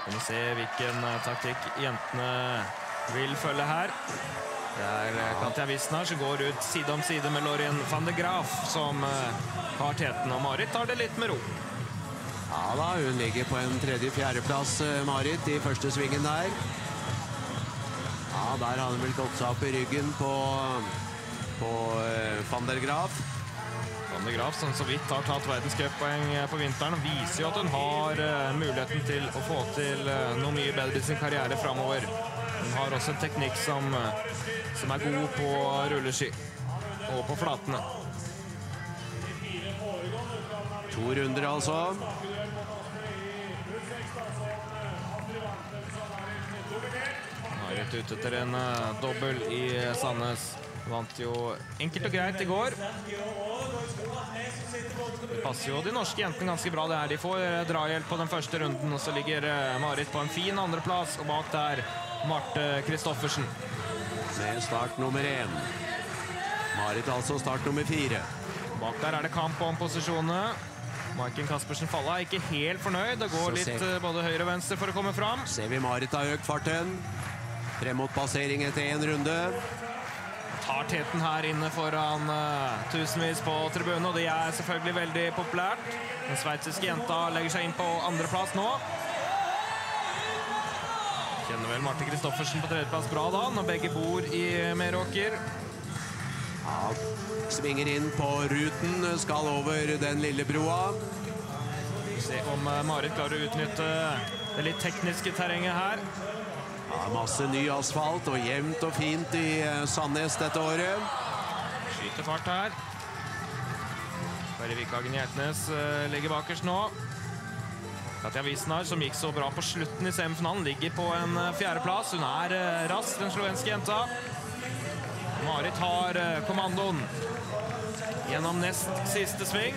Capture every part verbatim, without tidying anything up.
Vi må se hvilken taktikk jentene vil følge her. Det er Katja Wisnar som går ut side om side med Lorien van de Graaf, som har teten, og Marit tar det litt med ro. Ja da, hun ligger på en tredje-fjerdeplass, Marit, i første svingen der. Ja, der har hun vel gått seg opp i ryggen på, på van der Graaf. Van der Graaf, som så vidt har tatt verdenscuppoeng på vinteren, viser jo at hun har muligheten til å få til noe mye bedre i sin karriere fremover. Hun har også en teknikk som, som er god på rulleski og på flatene. To runder altså. Marit ute etter en dobbel i Sandnes. Vant jo enkelt og greit i går. Det passer jo de norske jentene ganske bra det her. De får drahjelp på den første runden, og så ligger Marit på en fin andreplass, og bak der Marte Kristoffersen. Med start nummer én. Marit altså start nummer fire. Bak der er det kamp om posisjonene. Maiken Kaspersen Falla er ikke helt fornøyd. Det går litt både høyre og venstre for å komme fram. Ser vi Marit har økt farten. Frem mot passering etter en runde. Tar teten her inne foran uh, tusenvis på tribunen, og det er selvfølgelig veldig populært. Den sveitsiske jenta legger seg inn på andreplass nå. Kjenner vel Marte Kristoffersen på tredjeplass bra da, når begge bor i Meråker. Ja, svinger inn på ruten, skal over den lille broa. Se om uh, Marit klarer å utnytte det litt tekniske terrenget her. Ja, masse ny asfalt og jevnt og fint i Sandnes dette året. Skyter fart her. Kari Vikhagen Hjertnes ligger bakerst nå. Katja Wisnar, som gikk så bra på slutten i semifinalen, ligger på en fjerdeplass. Hun er rask, den slovenske jenta. Marit har kommandoen gjennom nest siste sving.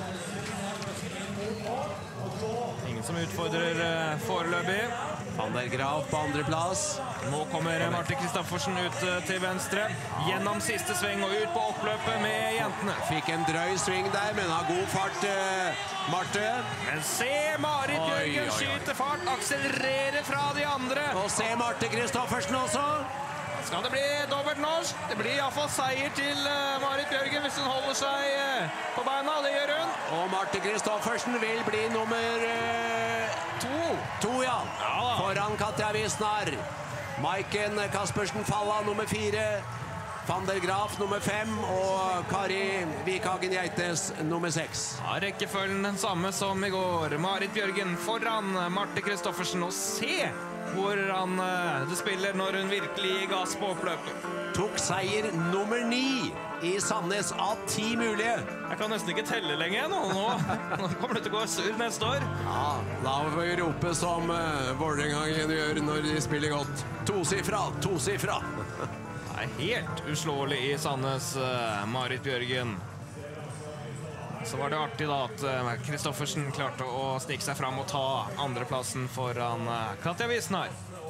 Ingen som utfordrer foreløpig. Van der Graaf på andre plass. Nå kommer Marte Kristoffersen ut til venstre. Gjennom siste sving og ut på oppløpet med jentene. Fikk en drøy sving der, men har god fart, Marte. Men se Marit Bjørgen skyter fart, akselererer fra de andre. Og se Marte Kristoffersen også. Skal det bli dobbelt norsk? Det blir i hvert fall seier til Marit Bjørgen hvis hun holder seg på beina, det gjør hun. Og Marte Kristoffersen vil bli nummer to. To, ja. Ja foran Katja Wisnar. Maiken Kaspersen Falla nummer fire. Van der Graaf nummer fem og Kari Vikhagen Hjertnes nummer seks. Ja, rekkefølgen den samme som i går. Marit Bjørgen foran Marte Kristoffersen, og se hvordan det spiller når hun virkelig gir gass på oppløpet. Tok seier nummer ni i Sandnes av ti mulige. Jeg kan nesten ikke telle lenge nå. Nå kommer det til å gå sur neste år. Ja, da får vi rope som uh, Vålerenga gjør når de spiller godt. Tosifra, tosifra. Det er helt uslåelig i Sandnes, uh, Marit Bjørgen. Så var det artig da at Kristoffersen klarte å snike seg fram og ta andreplassen foran Katja Wisnar.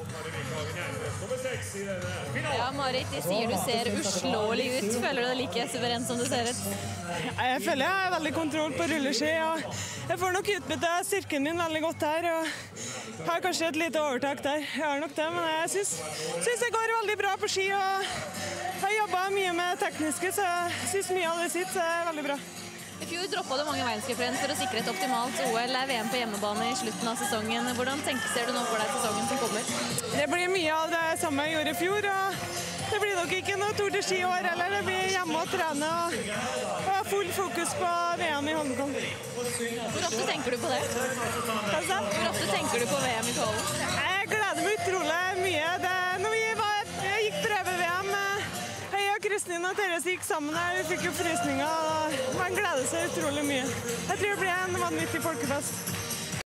Ja, Marit, de sier du ser uslåelig ut. Føler du deg like suverent som du ser ut? Jeg føler jeg har veldig kontroll på rulleski, og jeg får nok utbytte av styrken min veldig godt her. Og har kanskje et lite overtak der. Jeg har nok det, men jeg synes, synes jeg går veldig bra på ski, og jeg har jobbet mye med tekniske, så jeg synes mye av det sitt er veldig bra. I fjor droppet du mange verdenscuprenn for å sikre et optimalt O L, V M på hjemmebane i slutten av sesongen. Hvordan tenker ser du nå for deg sesongen som kommer? Det blir mye av det samme jeg gjorde i fjor, og det blir nok ikke noe Tour de Ski i år, eller det blir hjemme og trene og, og full fokus på V M i Holmenkollen. Hvor ofte tenker du på det? Hva sa du? Hvor ofte tenker du på V M i Kollen? Jeg gleder meg utrolig mye. Det, når vi var, jeg gikk prøve-V M, Kristin og Therese gikk sammen her, vi fikk jo frysninger, og man gleder seg utrolig mye. Jeg tror det blir en vanvittig folkefest.